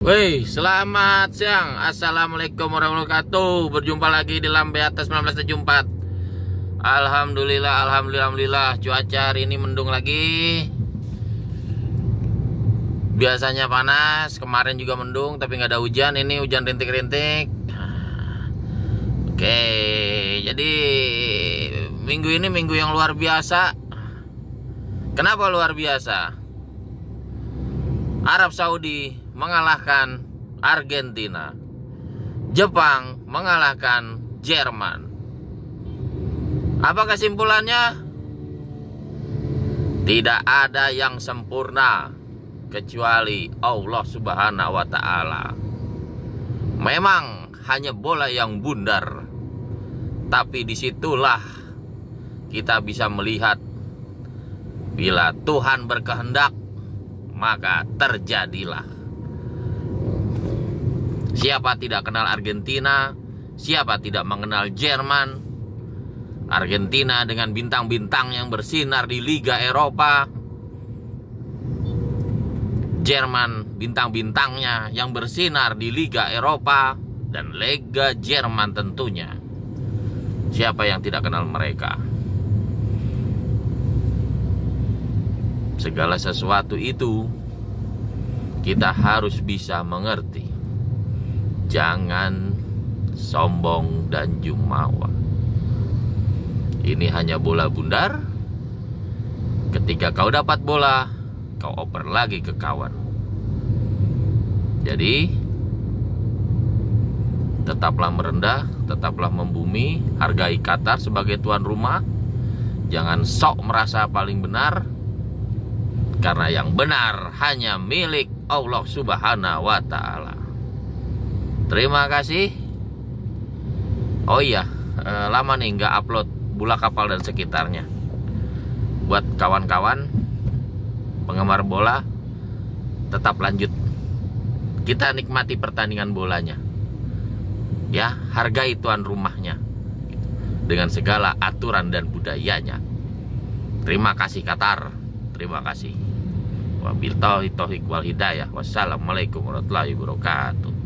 Woi, selamat siang. Assalamualaikum warahmatullahi wabarakatuh. Berjumpa lagi di Lambe Atas 1974. Alhamdulillah. Cuaca hari ini mendung lagi. Biasanya panas, kemarin juga mendung, tapi nggak ada hujan. Ini hujan rintik-rintik. Oke, jadi minggu ini minggu yang luar biasa. Kenapa luar biasa? Arab Saudi mengalahkan Argentina, Jepang mengalahkan Jerman. Apa kesimpulannya? Tidak ada yang sempurna kecuali Allah Subhanahu wa Ta'ala. Memang hanya bola yang bundar, tapi disitulah kita bisa melihat bila Tuhan berkehendak, maka terjadilah. Siapa tidak kenal Argentina? Siapa tidak mengenal Jerman? Argentina dengan bintang-bintang yang bersinar di Liga Eropa, Jerman bintang-bintangnya yang bersinar di Liga Eropa dan Liga Jerman tentunya. Siapa yang tidak kenal mereka? Segala sesuatu itu kita harus bisa mengerti. Jangan sombong dan jumawa. Ini hanya bola bundar. Ketika kau dapat bola, kau oper lagi ke kawan. Jadi tetaplah merendah, tetaplah membumi, hargai Qatar sebagai tuan rumah. Jangan sok merasa paling benar, karena yang benar hanya milik Allah Subhanahu wa Ta'ala. Terima kasih. Oh iya, lama nih nggak upload bola kapal dan sekitarnya. Buat kawan-kawan penggemar bola, tetap lanjut. Kita nikmati pertandingan bolanya. Ya, hargai tuan rumahnya dengan segala aturan dan budayanya. Terima kasih Qatar. Terima kasih. Wabillahi taufiq wal hidayah. Wassalamualaikum warahmatullahi wabarakatuh.